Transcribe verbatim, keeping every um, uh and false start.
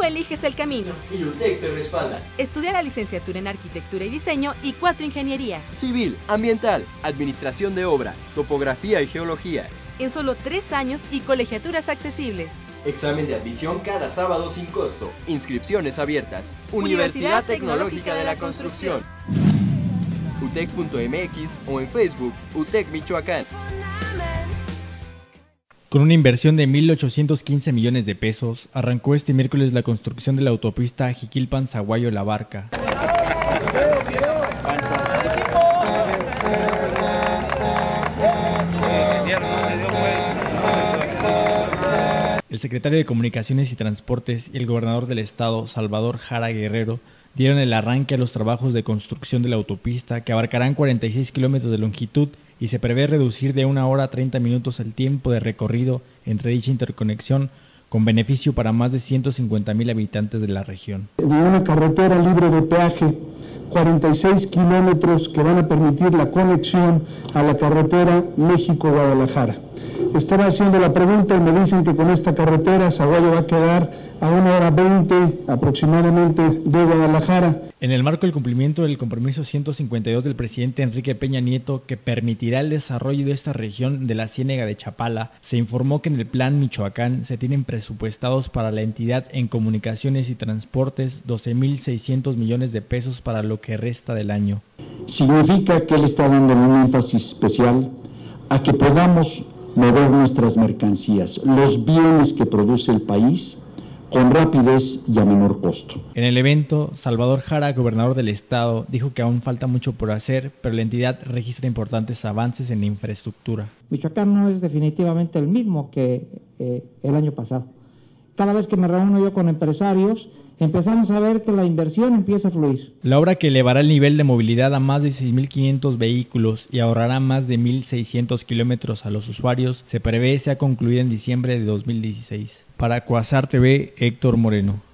Tú eliges el camino. Y U T E C te respalda. Estudia la licenciatura en Arquitectura y Diseño y cuatro ingenierías. Civil, ambiental, administración de obra, topografía y geología. En solo tres años y colegiaturas accesibles. Examen de admisión cada sábado sin costo. Inscripciones abiertas. Universidad Tecnológica de la Construcción. U T E C punto M X o en Facebook U T E C Michoacán. Con una inversión de mil ochocientos quince millones de pesos, arrancó este miércoles la construcción de la autopista Jiquilpan-Zaguayo-La Barca. El secretario de Comunicaciones y Transportes y el gobernador del estado, Salvador Jara Guerrero, dieron el arranque a los trabajos de construcción de la autopista, que abarcarán cuarenta y seis kilómetros de longitud y se prevé reducir de una hora a treinta minutos el tiempo de recorrido entre dicha interconexión, con beneficio para más de ciento cincuenta mil habitantes de la región. De una carretera libre de peaje, cuarenta y seis kilómetros que van a permitir la conexión a la carretera México-Guadalajara. Estaba haciendo la pregunta y me dicen que con esta carretera Zaguayo va a quedar a una hora veinte aproximadamente de Guadalajara. En el marco del cumplimiento del compromiso ciento cincuenta y dos del presidente Enrique Peña Nieto, que permitirá el desarrollo de esta región de la Ciénega de Chapala, se informó que en el Plan Michoacán se tienen presupuestados para la entidad en comunicaciones y transportes doce mil seiscientos millones de pesos para lo que resta del año. Significa que él está dando un énfasis especial a que podamos mover nuestras mercancías, los bienes que produce el país, con rapidez y a menor costo. En el evento, Salvador Jara, gobernador del estado, dijo que aún falta mucho por hacer, pero la entidad registra importantes avances en la infraestructura. Michoacán no es definitivamente el mismo que eh, el año pasado. Cada vez que me reúno yo con empresarios, empezamos a ver que la inversión empieza a fluir. La obra, que elevará el nivel de movilidad a más de seis mil quinientos vehículos y ahorrará más de mil seiscientos kilómetros a los usuarios, se prevé sea concluida en diciembre de dos mil dieciséis. Para Cuasar T V, Héctor Moreno.